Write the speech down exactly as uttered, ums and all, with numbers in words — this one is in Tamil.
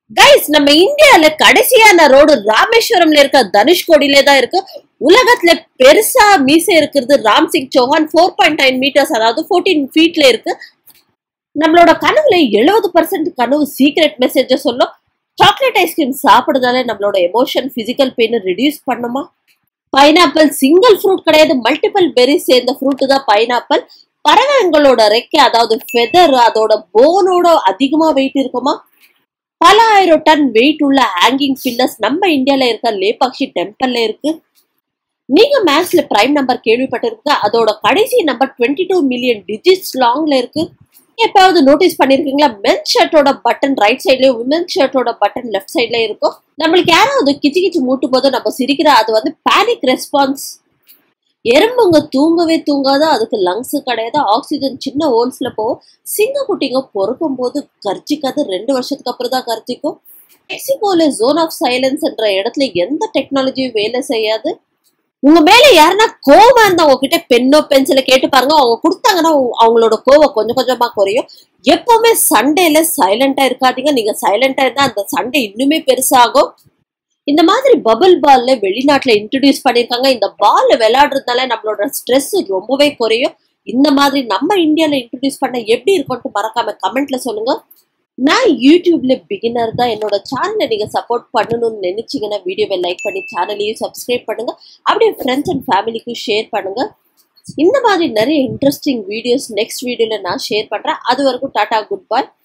கைஸ் நம்ம இந்தியால கடைசியான ரோடு ராமேஸ்வரம்ல இருக்க தனுஷ்கோடியில தான் இருக்கு. உலகத்துல பெருசா மீசை இருக்கிறது Ram Singh Chauhan four point nine meters அதாவது ஃபோர்டீன் ஃபீட்ல இருக்கு. நம்மளோட கனவுல எழுபது பர்சன்ட் கனவு சீக்ரெட் மெசேஜ சொல்லும். சாக்லேட் ஐஸ்கிரீம் சாப்பிடுறதால நம்மளோட எமோஷன் பிசிக்கல் பெயின் ரெடியூஸ் பண்ணுமா? பைனாப்பிள் சிங்கிள் ஃப்ரூட் கிடையாது, மல்டிபிள் பெரிஸ் சேர்ந்த ஃப்ரூட் தான் பைனாப்பிள். பறவைங்களோட ரெக்கை அதாவது ஃபெதர் அதோட போனோட அதிகமா வெயிட் இருக்குமா? பல ஆயிரம் டன் வெயிட் உள்ள ஹேங்கிங் பில்லர்ஸ் நம்ம இந்தியால இருக்க லேபாக்ஷி டெம்பிள்ல இருக்கு. நீங்க மேக்ஸ்ல பிரைம் நம்பர் கேள்விப்பட்டிருக்க, அதோட கடைசி number twenty two million digits லாங்ல இருக்கு. எப்பாவது நோட்டீஸ் பண்ணிருக்கீங்களா? மென் ஷர்ட்டோட பட்டன் ரைட் சைட்லயும் விமன் ஷர்ட்டோட பட்டன் லெஃப்ட் சைட்ல இருக்கும். நம்மளுக்கு யாராவது கிச்சு கிச்சு மூட்டும் போது நம்ம சிரிக்கிற அது வந்து பேனிக் ரெஸ்பான்ஸ். எறும்புங்க தூங்கவே தூங்காத, அதுக்கு லங்ஸ் கிடையாது, ஆக்சிஜன் சின்ன ஹோல்ஸ்ல போகும். சிங்க குட்டிங்க பொறுக்கும் போது கர்ஜிக்காது, ரெண்டு வருஷத்துக்கு அப்புறம் தான் கர்ஜிக்கும். மெக்சிகோல ஜோன் ஆஃப் சைலன்ஸ் என்ற இடத்துல எந்த டெக்னாலஜியும் வேலை செய்யாது. உங்க மேல யாருன்னா கோவம் இருந்தா உங்ககிட்ட பென்னோ பென்சில கேட்டு பாருங்க, அவங்க கொடுத்தாங்கன்னா அவங்களோட கோவம் கொஞ்சம் கொஞ்சமா குறையும். எப்பவுமே சண்டேல சைலண்டா இருக்காதீங்க. நீங்க சைலண்டா இருந்தா அந்த சண்டே இன்னுமே பெருசாகும். இந்த மாதிரி பபிள் பால்ல வெளிநாட்டுல இன்ட்ரடியூஸ் பண்ணிருக்காங்க. இந்த பால்ல விளையாடுறதுனால நம்மளோட ஸ்ட்ரெஸ் ரொம்பவே குறையும். இந்த மாதிரி நம்ம இந்தியால இன்ட்ரடியூஸ் பண்ண எப்படி இருக்கும்னு மறக்காம கமெண்ட்ல சொல்லுங்க. நான் யூடியூப்ல பிகினர் தான். என்னோட சேனலை நீங்க சப்போர்ட் பண்ணணும்னு நினைச்சீங்கன்னா வீடியோவை லைக் பண்ணி சேனலையும் சப்ஸ்கிரைப் பண்ணுங்க. அப்படியே ஃப்ரெண்ட்ஸ் அண்ட் ஃபேமிலிக்கும் ஷேர் பண்ணுங்க. இந்த மாதிரி நிறைய இன்ட்ரெஸ்டிங் வீடியோஸ் நெக்ஸ்ட் வீடியோல நான் ஷேர் பண்றேன். அது வரைக்கும் டாடா, குட் பை.